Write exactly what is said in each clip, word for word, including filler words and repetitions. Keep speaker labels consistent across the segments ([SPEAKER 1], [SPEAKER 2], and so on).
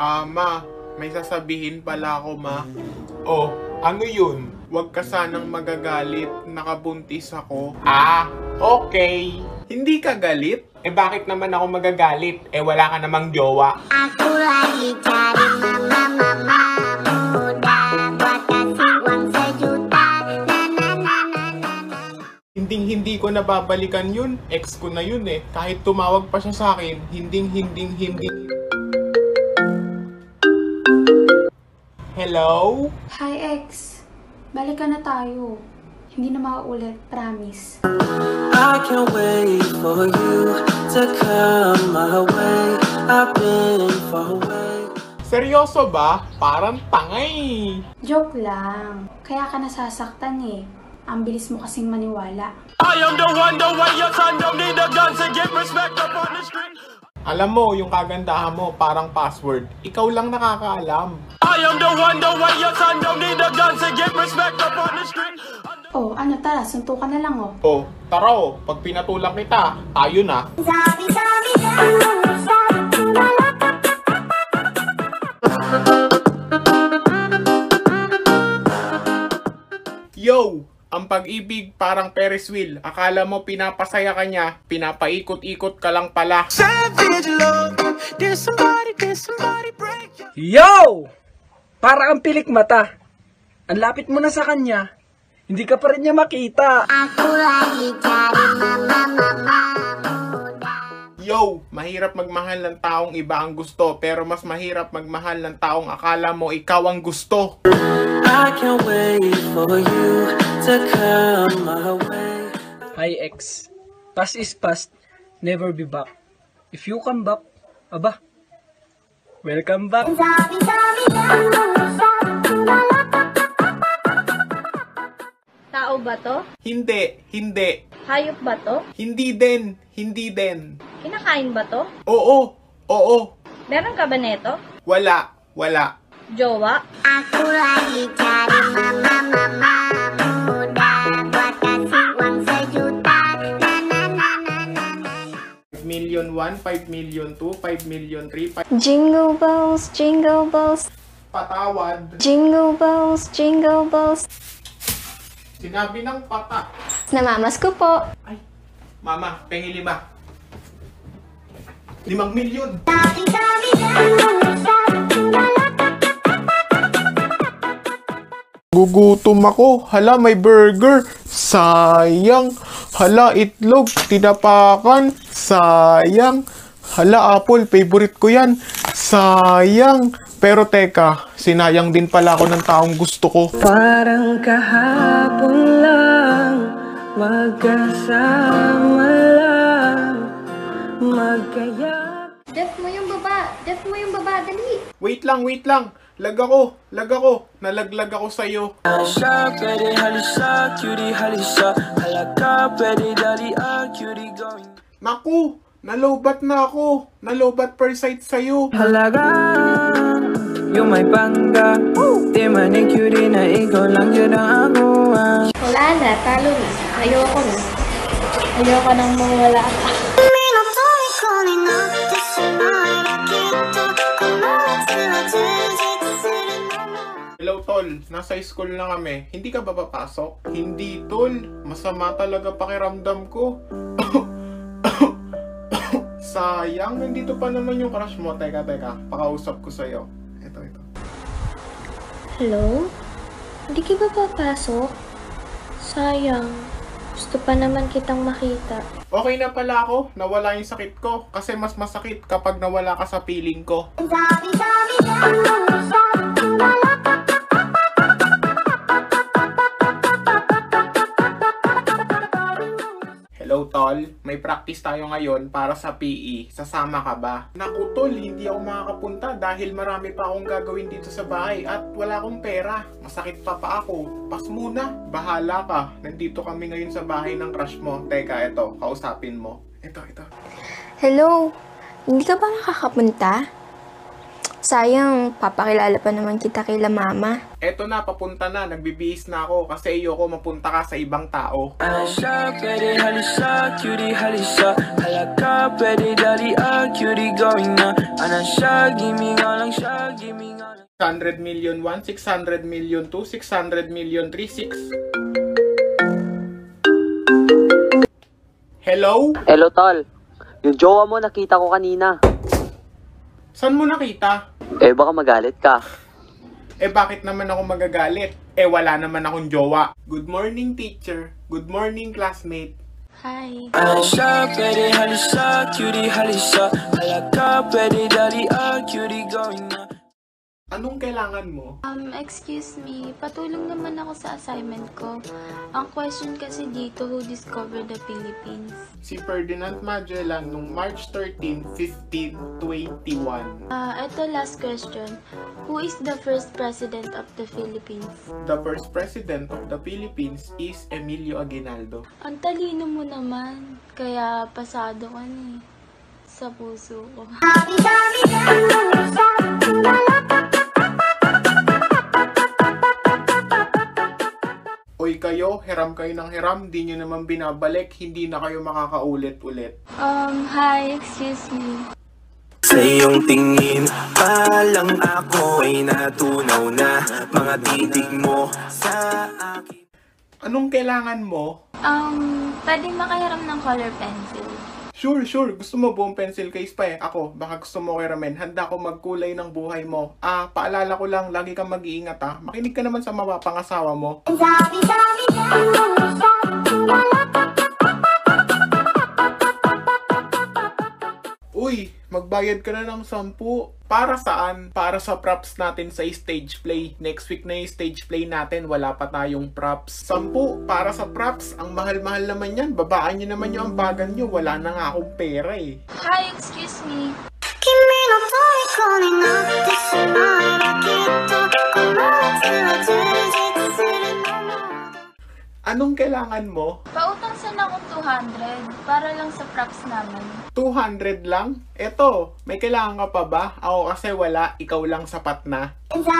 [SPEAKER 1] Ah, ma, may sasabihin pala ako, ma.
[SPEAKER 2] Oh, ano yun?
[SPEAKER 1] Huwag ka sanang magagalit, nakabuntis ako.
[SPEAKER 2] Ah, okay.
[SPEAKER 1] Hindi ka galit?
[SPEAKER 2] Eh bakit naman ako magagalit? Eh wala ka namang jowa.
[SPEAKER 3] Aku lagi cari mama mama muda buat kasih uang sejuta. Na na na na na na.
[SPEAKER 1] Hinding hindi ko nababalikan yun. Ex ko na yun eh. Kahit tumawag pa siya sa akin, hinding hinding hinding. Hello?
[SPEAKER 4] Hi, ex. Balikan na tayo. Hindi na mauulit, promise.
[SPEAKER 5] I can't wait for you to come my way. I've been far away.
[SPEAKER 1] Seryoso ba? Parang tangay.
[SPEAKER 4] Joke lang. Kaya ka nasasaktan eh. Ang bilis mo kasing maniwala.
[SPEAKER 5] I am the one, the way your son don't need a gun to get respect up on the street.
[SPEAKER 1] Alam mo, yung kagandahan mo, parang password. Ikaw lang nakakaalam.
[SPEAKER 5] I am the one, the way your son don't need a gun to get respect up on the street.
[SPEAKER 4] Oh, ano tara, suntukan na lang oh.
[SPEAKER 1] Oh, tara oh, pag pinatulak kita, tayo na.
[SPEAKER 3] Sabi sabi lang sabi
[SPEAKER 1] Yo! Ang pag-ibig parang Ferris wheel. Akala mo pinapasaya ka niya, pinapaikot-ikot ka lang pala.
[SPEAKER 6] Yo! Para ang pilik mata. Ang lapit mo na sa kanya. Hindi ka pa rin niya makita.
[SPEAKER 3] Aku lagi cari mama mama muda.
[SPEAKER 1] Yo! Mahirap magmahal ng taong iba ang gusto, pero mas mahirap magmahal ng taong akala mo ikaw ang gusto.
[SPEAKER 5] I can't wait for you to come my way.
[SPEAKER 6] Hi ex. Past is past. Never be back. If you come back, aba, welcome back.
[SPEAKER 3] Sabi sabi lang sabi
[SPEAKER 7] Tao ba to?
[SPEAKER 1] Hindi, hindi.
[SPEAKER 7] Hayop ba to?
[SPEAKER 1] Hindi din, hindi din.
[SPEAKER 7] Kinakain ba to?
[SPEAKER 1] Oo, oo.
[SPEAKER 7] Meron ka ba neto?
[SPEAKER 1] Wala, wala.
[SPEAKER 7] Jowa?
[SPEAKER 3] Aku lagi cari mama mama muda buat kasih uang sejuta. Na na na na na na.
[SPEAKER 1] five million one, five million two, five million three, five...
[SPEAKER 8] Jingle bells, jingle bells,
[SPEAKER 1] Patawad.
[SPEAKER 8] jingle bells, jingle bells.
[SPEAKER 1] Sinabi ng pata.
[SPEAKER 8] Namamas ko po.
[SPEAKER 1] Ay, mama, pengi lima. Limang milyon.
[SPEAKER 3] Sabi sabi lang sabi
[SPEAKER 1] Gugutom ako. Hala, may burger. Sayang. Hala, itlog. Tinapakan. Sayang. Hala, apple. Favorite ko yan. Sayang. Pero teka, sinayang din pala ako ng taong gusto ko.
[SPEAKER 5] Parang kahapon lang, magkasama lang, magkayap.
[SPEAKER 4] Def mo yung baba. Def mo yung baba. Dali.
[SPEAKER 1] Wait lang, wait lang. Lag ako, lag ako. Nalaglag ako sa'yo.
[SPEAKER 5] Halisa, pwede halisa, cutie halisa, halaka, pwede dali, ah, cutie going.
[SPEAKER 1] Naku, nalobat na ako. Nalobat per sight sa'yo.
[SPEAKER 5] Halaga, yung may bangga, di man yung cutie na ikaw lang yun ang ako, ah.
[SPEAKER 4] Wala na, talo na. Ayoko na. Ayoko nang mawala ka.
[SPEAKER 1] Hello, tol. Nasa school na kami. Hindi ka ba papasok? Hindi, tol. Masama talaga pakiramdam ko. Sayang, nandito pa naman yung crush mo. Teka, teka. Pakausap ko sa'yo. Ito, ito.
[SPEAKER 8] Hello? Hindi ka ba papasok? Sayang. Gusto pa naman kitang makita.
[SPEAKER 1] Okay na pala ako. Nawala yung sakit ko. Kasi mas masakit kapag nawala ka sa piling ko.
[SPEAKER 3] sabi sabi lang sabi
[SPEAKER 1] Hello, tol. May practice tayo ngayon para sa P E. Sasama ka ba? Naku, tol. Hindi ako makakapunta dahil marami pa akong gagawin dito sa bahay at wala akong pera. Masakit pa pa ako. Pas muna. Bahala ka. Nandito kami ngayon sa bahay ng crush mo. Teka, ito. Kausapin mo. Ito, ito.
[SPEAKER 8] Hello? Hindi ka ba nakakapunta? Sayang, papakilala pa naman kita kay la mama.
[SPEAKER 1] Eto na, papunta na. Nagbibihis na ako kasi ayoko mapunta ka sa ibang tao.
[SPEAKER 5] Halisa, pwede halisa, cutie halisa. Halaka, pwede dali, ah, cutie going na. Ana siya, gimme nga lang siya, gimme nga lang.
[SPEAKER 1] six hundred million one, six hundred million two, six hundred million three, six. Hello?
[SPEAKER 9] Hello, tol. Yung jowa mo nakita ko kanina.
[SPEAKER 1] Saan mo nakita?
[SPEAKER 9] Eh, baka magalit ka.
[SPEAKER 1] Eh bakit naman ako magagalit? Eh wala naman akong jowa. Good morning teacher. Good morning classmate.
[SPEAKER 8] Hi.
[SPEAKER 5] Halisa, pwede halisa, cutie halisa. Halaka, pwede dali, ah, cutie going na.
[SPEAKER 1] Anong kailangan mo?
[SPEAKER 4] Um, excuse me, patulong naman ako sa assignment ko. Ang question kasi dito, who discovered the Philippines?
[SPEAKER 1] Si Ferdinand Magellan noong March thirteenth, fifteen twenty-one.
[SPEAKER 4] Ah, ito last question. Who is the first president of the Philippines?
[SPEAKER 1] The first president of the Philippines is Emilio Aguinaldo.
[SPEAKER 4] Ang talino mo naman, kaya pasado ka ni sa puso ko.
[SPEAKER 1] Oy kayo, hiram kayo ng hiram, di nyo naman binabalik, hindi na kayo makakaulit-ulit.
[SPEAKER 4] Um, hi, excuse me.
[SPEAKER 5] Sa iyong tingin, palang ako ay natunaw na. Mga titig mo sa akin.
[SPEAKER 1] Anong kailangan mo?
[SPEAKER 4] Um, pwedeng makahiram ng color pencil.
[SPEAKER 1] Sure, sure. Gusto mo buong pencil case pa eh. Ako, baka gusto mo kiramen. Handa ko magkulay ng buhay mo. Ah, paalala ko lang, lagi kang mag-iingat ah. Makinig ka naman sa mapapangasawa mo. Uy, magbayad ka na ng sampu. Para saan? Para sa props natin sa stage play. Next week na yung stage play natin, wala pa tayong props. Sampu, para sa props. Ang mahal-mahal naman yan. Babaan nyo naman yung ambagan nyo. Wala na nga akong pera eh.
[SPEAKER 4] Hi, excuse me.
[SPEAKER 1] Anong kailangan mo?
[SPEAKER 4] Pautang sana akong two hundred para lang sa props naman.
[SPEAKER 1] two hundred lang? Eto, may kailangan ka pa ba? Ako kasi wala, ikaw lang sapat na.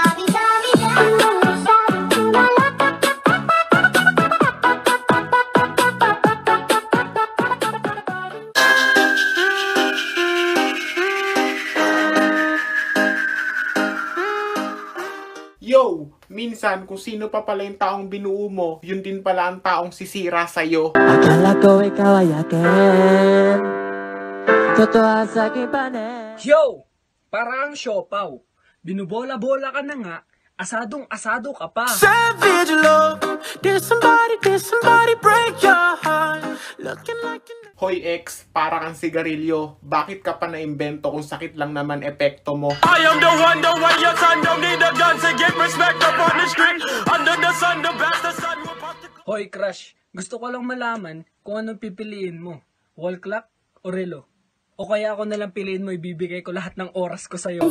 [SPEAKER 1] Yo! Minsan, kung sino pa pala yung taong binuo mo, yun din pala ang taong sisira sa'yo.
[SPEAKER 5] Akala ko ikaw ay akin. Totoo sa akin pa na.
[SPEAKER 6] Yo! Parang siopaw. Binubola-bola ka na nga, asadong-asado ka pa.
[SPEAKER 5] Savage love. Did somebody, did somebody break your heart? Looking like you.
[SPEAKER 1] Hoy ex, para kang sigarilyo. Bakit ka pa naimbento kung sakit lang naman epekto mo?
[SPEAKER 5] I am the one, the way your son don't need a gun to get respect up on the street. Under the sun, the best the sun will pop the...
[SPEAKER 6] Hoy crush, gusto ko lang malaman kung anong pipiliin mo. Wall clock o relo? O kaya ako nalang piliin mo, ibibigay ko lahat ng oras ko sa'yo.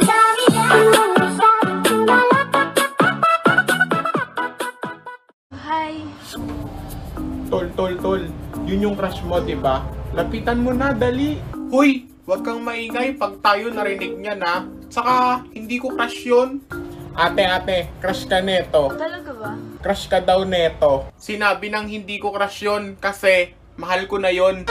[SPEAKER 4] Hi.
[SPEAKER 1] Tol, tol, tol. Yun yung crush mo, di ba? Lapitan mo na, dali. Huy, wag kang maingay pag tayo narinig niya na. Saka, hindi ko crush yun. Ate, ate, crush ka neto.
[SPEAKER 4] Talaga ba?
[SPEAKER 1] Crush ka daw neto. Sinabi nang hindi ko crush yun kasi mahal ko na yun.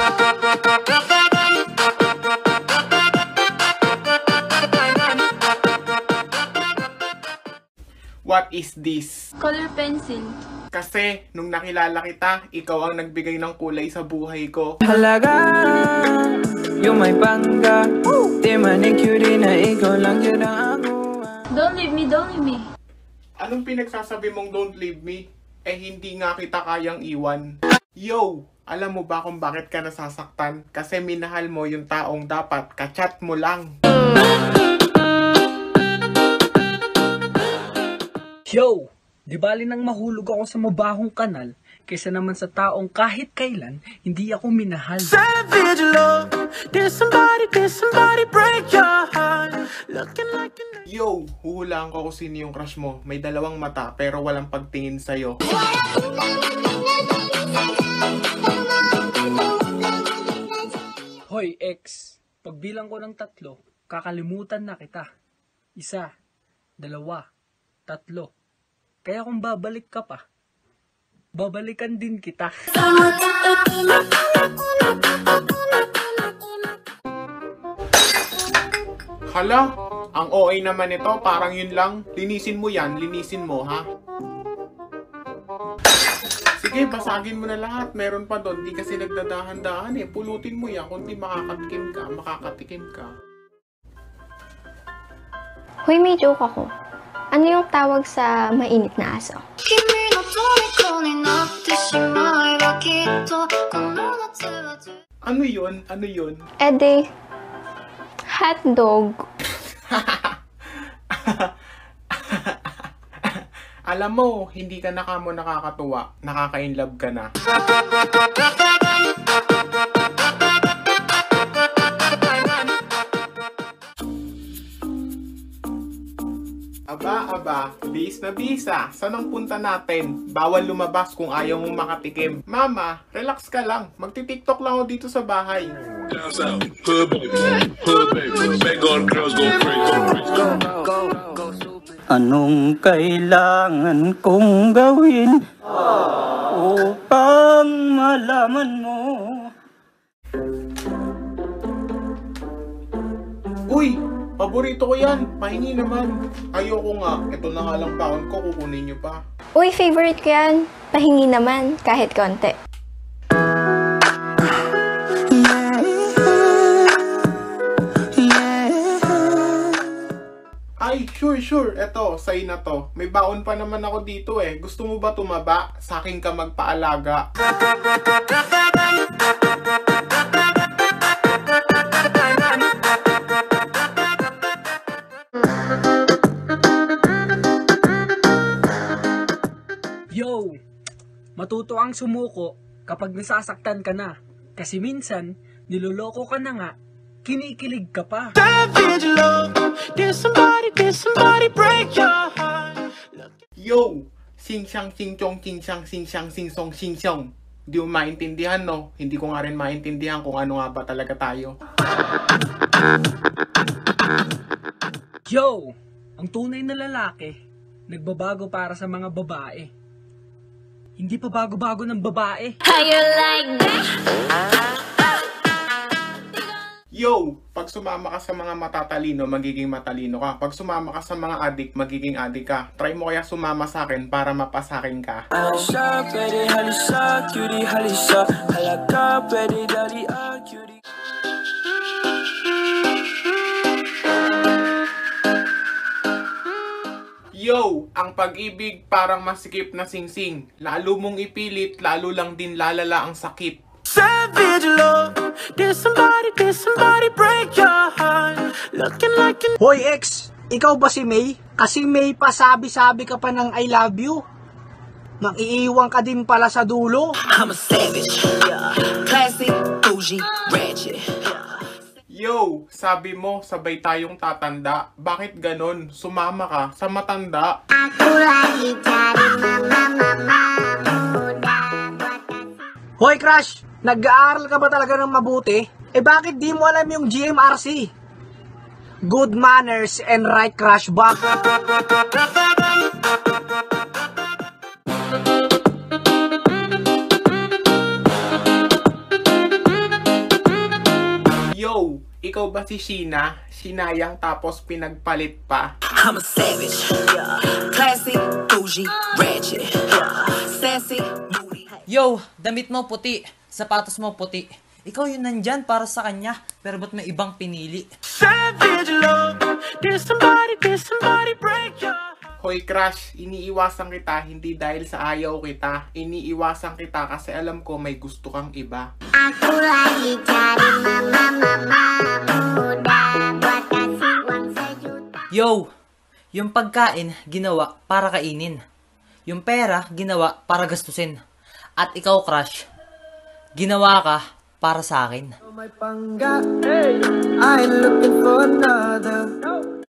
[SPEAKER 1] What is this?
[SPEAKER 4] Color pencil.
[SPEAKER 1] Kasi, nung nakilala kita, ikaw ang nagbigay ng kulay sa buhay ko.
[SPEAKER 5] Halaga, yung may bangga. Di manicure na ikaw lang yun ang ako.
[SPEAKER 4] Don't leave me, don't leave me.
[SPEAKER 1] Anong pinagsasabi mong don't leave me? Eh hindi nga kita kayang iwan. Yo! Alam mo ba kung bakit ka nasasaktan? Kasi minahal mo yung taong dapat kachat mo lang.
[SPEAKER 6] Yo! Di bali nang mahulog ako sa mabahong kanal kaysa naman sa taong kahit kailan hindi ako minahal.
[SPEAKER 5] Savage love. Did somebody, did somebody break your heart? Looking like you.
[SPEAKER 1] Yo! Huhulaan ko kung sino yung crush mo. May dalawang mata pero walang pagtingin sa'yo.
[SPEAKER 6] Hoy ex, pagbilang ko ng tatlo, kakalimutan na kita. Isa, dalawa, tatlo. Kaya kung babalik ka pa, babalikan din kita.
[SPEAKER 1] Hala, ang O A naman ito, parang yun lang. Linisin mo yan, linisin mo ha. Sige, basagin mo na lahat. Meron pa doon, di kasi nagdadahan-dahan eh. Pulutin mo yan, kundi makakatikim ka, makakatikim ka.
[SPEAKER 8] Hoy, may joke ako. Ano yung tawag sa mainit na aso?
[SPEAKER 1] Ano yun? Ano yun?
[SPEAKER 8] Ede, hotdog.
[SPEAKER 1] Alam mo, hindi ka na kamo nakakatuwa. Nakaka-inlove ka na. Aba, aba, bis na bisa. Saan ang punta natin? Bawal lumabas kung ayaw mong makatikim. Mama, relax ka lang. Magti-tiktok lang ako dito sa bahay.
[SPEAKER 10] Anong kailangan kong gawin upang malaman mo?
[SPEAKER 1] Uy! Paborito ko yan. Pahingi naman. Ayoko nga. Ito na nga lang baon ko. Kukunin nyo pa.
[SPEAKER 8] Uy, favorite ko yan. Pahingi naman, kahit konti.
[SPEAKER 1] Ay, sure, sure. Eto, sa'yo na to. May baon pa naman ako dito eh. Gusto mo ba tumaba? Sa akin ka magpaalaga.
[SPEAKER 6] Yo! Matuto ang sumuko kapag nasasaktan ka na. Kasi minsan, niloloko ka na nga, kinikilig ka pa.
[SPEAKER 1] Yo! Sing siyang sing chong sing siyang sing siyang sing song sing siyang. Hindi mo maintindihan, no? Hindi ko nga rin maintindihan kung ano nga ba talaga tayo.
[SPEAKER 6] Yo! Ang tunay na lalaki, nagbabago para sa mga babae. Hindi pa bago-bago ng babae.
[SPEAKER 1] Yo! Pag sumama ka sa mga matatalino, magiging matalino ka. Pag sumama ka sa mga adik, magiging adik ka. Try mo kaya sumama sa akin para mapasakin ka.
[SPEAKER 5] Halisa, pwede halisa, cutie halisa. Halaka, pwede dali, ah, cutie.
[SPEAKER 1] Yo! Ang pag-ibig parang masikip na singsing. Lalo mong ipilit, lalo lang din lalala ang sakit.
[SPEAKER 5] Savage love, did somebody, did somebody break your heart? Looking like an...
[SPEAKER 6] Hoy ex, ikaw ba si May? Kasi May pasabi-sabi ka pa ng I love you. Nang iiwan ka din pala sa dulo.
[SPEAKER 5] I'm a savage, yeah. Classy, bougie, ratchet.
[SPEAKER 1] Yo! Sabi mo, sabay tayong tatanda. Bakit ganon? Sumama ka sa matanda.
[SPEAKER 3] Aku lagi cari mama mama muda buat kasih.
[SPEAKER 6] Hoy crush, nag-aaral ka ba talaga ng mabuti? Eh bakit di mo alam yung G M R C? Good manners and right crush back.
[SPEAKER 1] Yo! Ikaw ba si Sheena? Sinayang tapos pinagpalit pa?
[SPEAKER 5] I'm a savage, yeah. Classy, bougie, ratchet, yeah. Sassy, moody.
[SPEAKER 11] Yo, damit mo puti, sapatos mo puti. Ikaw yun nandyan para sa kanya, pero ba't may ibang pinili?
[SPEAKER 5] Savage love, did somebody, did somebody break your heart?
[SPEAKER 1] Hoy crush, iniiwasan kita hindi dahil sa ayaw kita. Iniiwasan kita kasi alam ko may gusto kang iba.
[SPEAKER 3] Aku lagi cari mama mama muda buat kasih uang sejuta.
[SPEAKER 11] Yo, yung pagkain ginawa para kainin. Yung pera ginawa para gastusin. At ikaw crush, ginawa ka para sa akin.
[SPEAKER 5] May pangga, I ain't looking for another.